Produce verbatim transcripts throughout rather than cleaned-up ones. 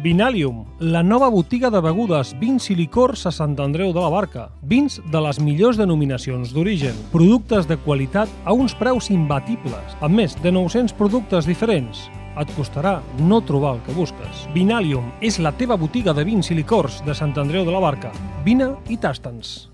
Vinalium, la nova botiga de begudes, vins i licors a Sant Andreu de la Barca. Vins de les millors denominacions d'origen. Productes de qualitat a uns preus imbatibles, amb més de nou-cents productes diferents. Et costarà no trobar el que busques. Vinalium és la teva botiga de vins i licors de Sant Andreu de la Barca. Vine i tasta'ns.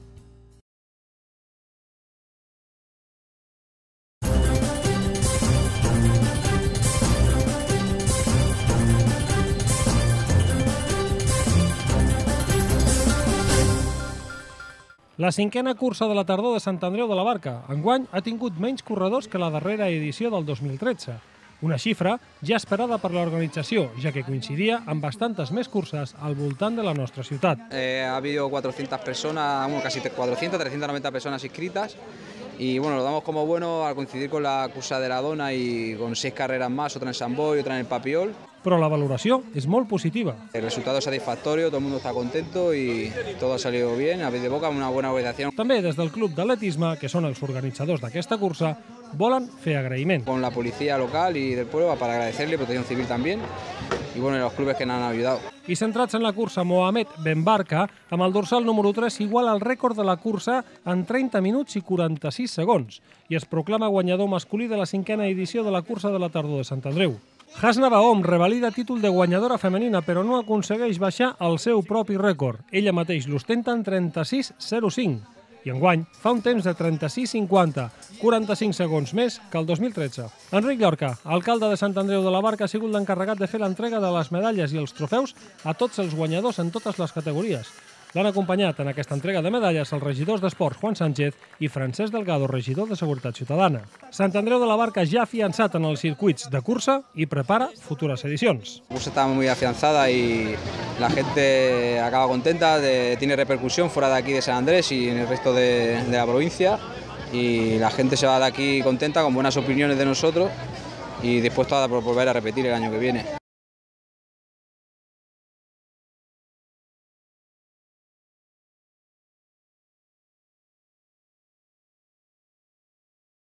La cinquena cursa de la tardor de Sant Andreu de la Barca enguany ha tingut menys corredors que la darrera edició del dos mil tretze. Una xifra ja esperada per l'organització, ja que coincidia amb bastantes més curses al voltant de la nostra ciutat. Eh, ha habido cuatrocientas personas, bueno, casi cuatrocientas, trescientas noventa personas inscritas. Y bueno, lo damos como bueno al coincidir con la cursa de la Dona y con seis carreras más, otra en Sant Boi, otra en el Papiol. Però la valoració és molt positiva. El resultado es satisfactorio, todo el mundo está contento y todo ha salido bien, a vez de boca, una buena organización. També des del Club d'Atletisme, que són els organitzadors d'aquesta cursa, volen fer agraïment. Con la policía local y del pueblo para agradecerle, Protección Civil también, y bueno, los clubes que nos han ayudado. I centrats en la cursa, Mohamed Ben Barka, amb el dorsal número tres, iguala el rècord de la cursa en trenta minuts i quaranta-sis segons i es proclama guanyador masculí de la cinquena edició de la cursa de la tardor de Sant Andreu. Hasna Baom revalida títol de guanyadora femenina, però no aconsegueix baixar el seu propi rècord. Ella mateix l'ostenta en trenta-sis zero cinc i enguany fa un temps de trenta-sis cinquanta, quaranta-cinc segons més que el dos mil tretze. Enric Llorca, alcalde de Sant Andreu de la Barca, ha sigut l'encarregat de fer l'entrega de les medalles i els trofeus a tots els guanyadors en totes les categories. L'han acompanyat en aquesta entrega de medalles els regidors d'Esports Juan Sánchez i Francesc Delgado, regidor de Seguretat Ciutadana. Sant Andreu de la Barca ja ha afiançat en els circuits de cursa i prepara futures edicions. La cursa está muy afianzada y la gente acaba contenta, de, tiene repercusión fuera de aquí de San Andrés y en el resto de, de la provincia, y la gente se va de aquí contenta, con buenas opiniones de nosotros y dispuesta a volver a repetir el año que viene.